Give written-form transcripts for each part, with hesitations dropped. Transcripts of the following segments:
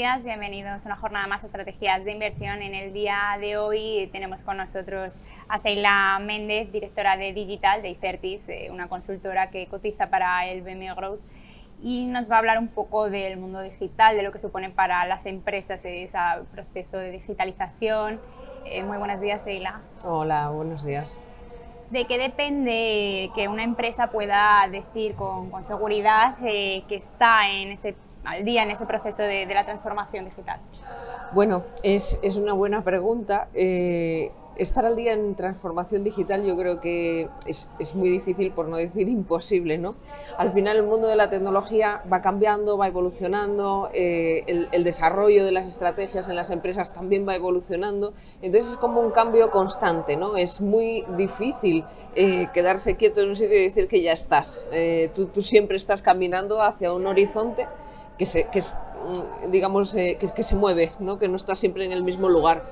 días, bienvenidos a una jornada más de estrategias de inversión. En el día de hoy tenemos con nosotros a Sheila Méndez, directora de Digital de Icertis, una consultora que cotiza para el BME Growth, y nos va a hablar un poco del mundo digital, de lo que supone para las empresas ese proceso de digitalización. Muy buenos días, Sheila. Hola, buenos días. ¿De qué depende que una empresa pueda decir con seguridad que está al día en ese proceso de la transformación digital? Bueno, es una buena pregunta. Estar al día en transformación digital yo creo que es muy difícil, por no decir imposible, ¿no? Al final el mundo de la tecnología va cambiando, va evolucionando, el desarrollo de las estrategias en las empresas también va evolucionando, entonces es como un cambio constante, ¿no? Es muy difícil quedarse quieto en un sitio y decir que ya estás. Tú siempre estás caminando hacia un horizonte que se mueve, ¿no? Que no está siempre en el mismo lugar.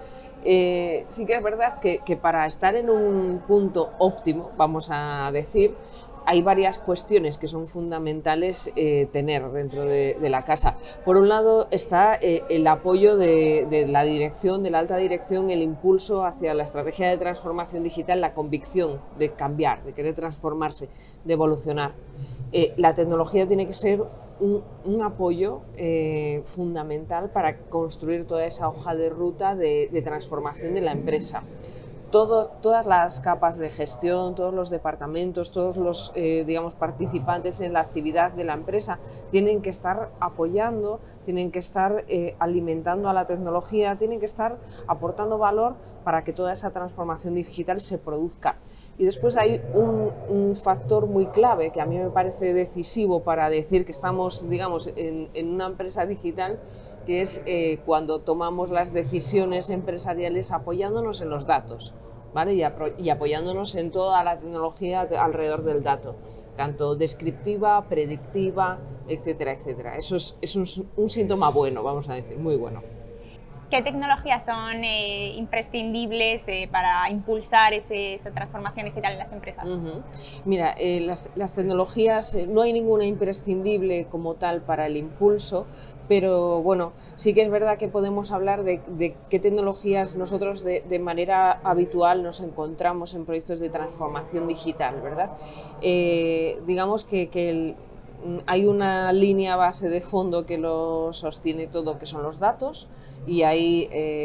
Sí que es verdad que para estar en un punto óptimo, vamos a decir, hay varias cuestiones que son fundamentales tener dentro de la casa. Por un lado está el apoyo de la dirección, de la alta dirección, el impulso hacia la estrategia de transformación digital, la convicción de cambiar, de querer transformarse, de evolucionar. La tecnología tiene que ser un apoyo fundamental para construir toda esa hoja de ruta de transformación de la empresa. Todas las capas de gestión, todos los departamentos, todos los participantes en la actividad de la empresa tienen que estar apoyando, tienen que estar alimentando a la tecnología, tienen que estar aportando valor para que toda esa transformación digital se produzca. Y después hay un factor muy clave que a mí me parece decisivo para decir que estamos, digamos, en una empresa digital, que es cuando tomamos las decisiones empresariales apoyándonos en los datos, ¿vale? Y apoyándonos en toda la tecnología alrededor del dato, tanto descriptiva, predictiva, etcétera, etcétera. Eso es un síntoma bueno, vamos a decir, muy bueno. ¿Qué tecnologías son imprescindibles para impulsar esa transformación digital en las empresas? Mira, las tecnologías, no hay ninguna imprescindible como tal para el impulso, pero bueno, sí que es verdad que podemos hablar de qué tecnologías nosotros de manera habitual nos encontramos en proyectos de transformación digital, ¿verdad? Digamos que hay una línea base de fondo que lo sostiene todo, que son los datos, y hay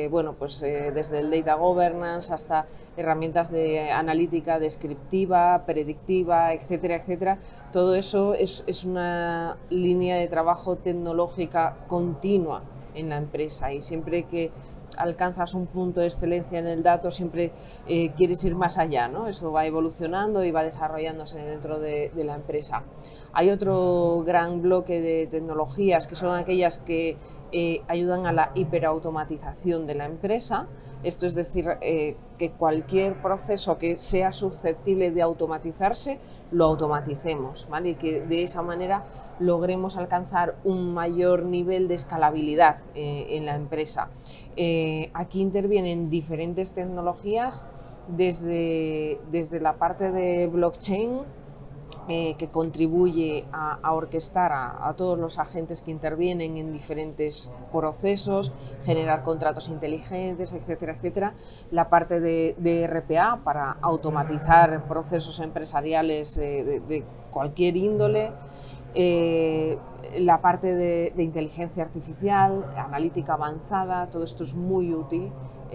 desde el data governance hasta herramientas de analítica descriptiva, predictiva, etcétera, etcétera. Todo eso es una línea de trabajo tecnológica continua en la empresa, y siempre que alcanzas un punto de excelencia en el dato siempre quieres ir más allá, ¿no? Eso va evolucionando y va desarrollándose dentro de la empresa. Hay otro gran bloque de tecnologías que son aquellas que ayudan a la hiperautomatización de la empresa. Esto es decir, que cualquier proceso que sea susceptible de automatizarse, lo automaticemos, ¿vale? Y que de esa manera logremos alcanzar un mayor nivel de escalabilidad en la empresa. Aquí intervienen diferentes tecnologías, desde la parte de blockchain, que contribuye a orquestar a todos los agentes que intervienen en diferentes procesos, generar contratos inteligentes, etcétera, etcétera. La parte de RPA para automatizar procesos empresariales de cualquier índole. La parte de inteligencia artificial, analítica avanzada, todo esto es muy útil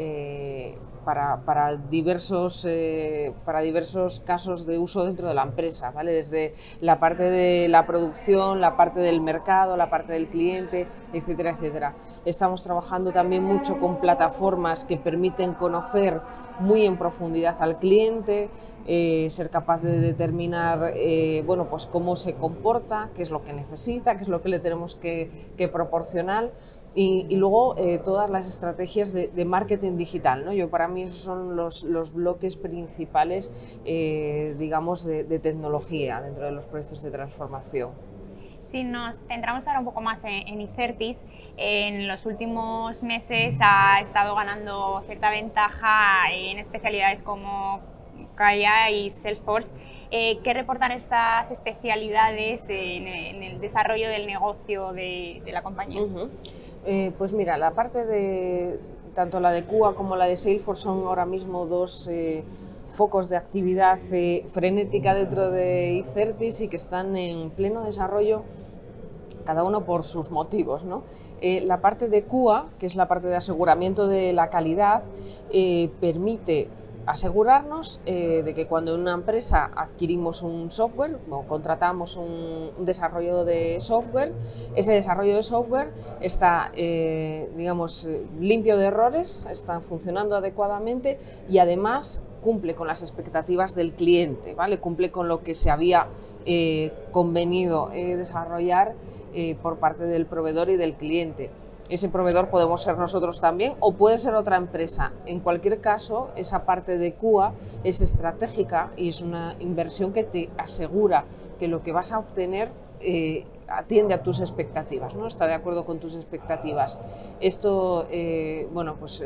para diversos casos de uso dentro de la empresa, ¿vale? Desde la parte de la producción, la parte del mercado, la parte del cliente, etcétera, etcétera. Estamos trabajando también mucho con plataformas que permiten conocer muy en profundidad al cliente, ser capaz de determinar pues cómo se comporta, qué es lo que necesita, qué es lo que le tenemos que proporcionar. Y luego todas las estrategias de marketing digital, ¿no? Para mí esos son los bloques principales, de tecnología dentro de los proyectos de transformación. Si nos centramos ahora un poco más en Icertis, en los últimos meses ha estado ganando cierta ventaja en especialidades como Kaya y Salesforce. ¿Qué reportan estas especialidades en el desarrollo del negocio de la compañía? Pues mira, la parte de tanto la de QA como la de Salesforce son ahora mismo dos focos de actividad frenética dentro de Icertis y que están en pleno desarrollo, cada uno por sus motivos, ¿no? La parte de QA, que es la parte de aseguramiento de la calidad, permite asegurarnos de que cuando en una empresa adquirimos un software o contratamos un desarrollo de software, ese desarrollo de software está digamos, limpio de errores, está funcionando adecuadamente y además cumple con las expectativas del cliente, ¿vale? Cumple con lo que se había convenido desarrollar por parte del proveedor y del cliente. Ese proveedor podemos ser nosotros también o puede ser otra empresa. En cualquier caso, esa parte de QA es estratégica y es una inversión que te asegura que lo que vas a obtener atiende a tus expectativas, ¿no? Está de acuerdo con tus expectativas. Esto, bueno, pues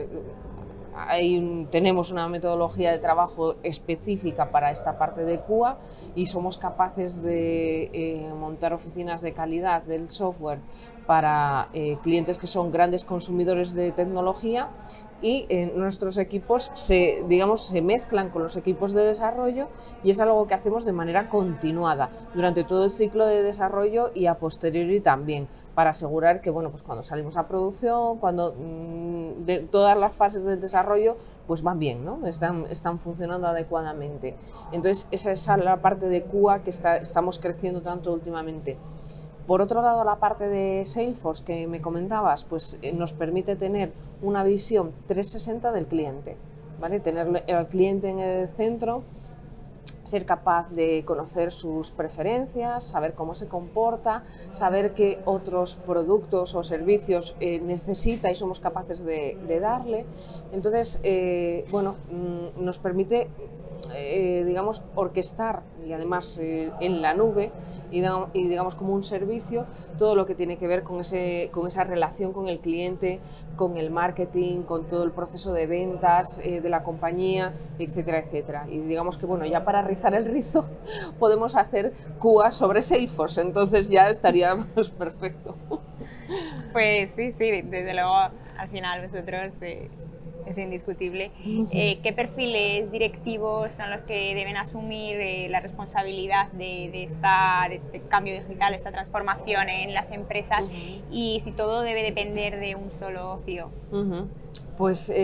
tenemos una metodología de trabajo específica para esta parte de QA y somos capaces de montar oficinas de calidad del software para clientes que son grandes consumidores de tecnología y nuestros equipos se mezclan con los equipos de desarrollo y es algo que hacemos de manera continuada durante todo el ciclo de desarrollo y a posteriori también, para asegurar que bueno, pues cuando salimos a producción, cuando de todas las fases del desarrollo pues van bien, ¿no? Están funcionando adecuadamente. Entonces esa es la parte de QA que estamos creciendo tanto últimamente. Por otro lado, la parte de Salesforce que me comentabas, pues nos permite tener una visión 360 del cliente, ¿vale? Tener al cliente en el centro, ser capaz de conocer sus preferencias, saber cómo se comporta, saber qué otros productos o servicios necesita y somos capaces de darle. Entonces, bueno, nos permite digamos, orquestar y además en la nube y digamos como un servicio todo lo que tiene que ver con esa relación con el cliente, con el marketing, con todo el proceso de ventas de la compañía, etcétera, etcétera. Y digamos que bueno, ya para rizar el rizo podemos hacer QA sobre Salesforce, entonces ya estaríamos perfecto. Pues sí, desde luego al final vosotros es indiscutible. ¿Qué perfiles directivos son los que deben asumir la responsabilidad de este cambio digital, esta transformación en las empresas y si todo debe depender de un solo CEO? Pues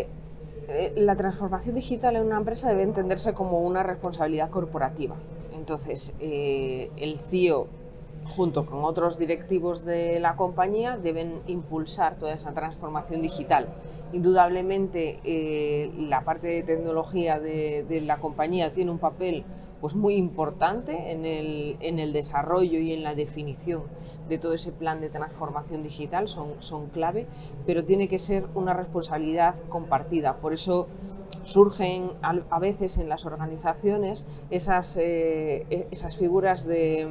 la transformación digital en una empresa debe entenderse como una responsabilidad corporativa. Entonces, el CEO junto con otros directivos de la compañía deben impulsar toda esa transformación digital. Indudablemente la parte de tecnología de la compañía tiene un papel pues muy importante en el desarrollo y en la definición de todo ese plan de transformación digital, son clave, pero tiene que ser una responsabilidad compartida. Por eso surgen a veces en las organizaciones esas figuras de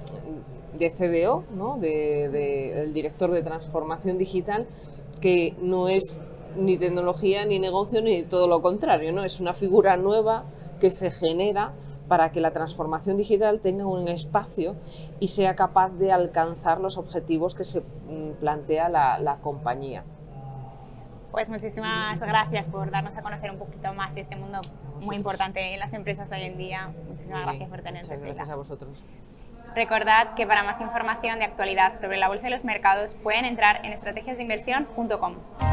CDO, ¿no? del director de transformación digital, que no es ni tecnología ni negocio ni todo lo contrario, ¿no? Es una figura nueva que se genera para que la transformación digital tenga un espacio y sea capaz de alcanzar los objetivos que se plantea la compañía. Pues muchísimas gracias por darnos a conocer un poquito más este mundo muy importante en las empresas hoy en día. Muchísimas gracias por tenernos. Muchas gracias a vosotros. Recordad que para más información de actualidad sobre la bolsa y los mercados pueden entrar en estrategiasdeinversión.com.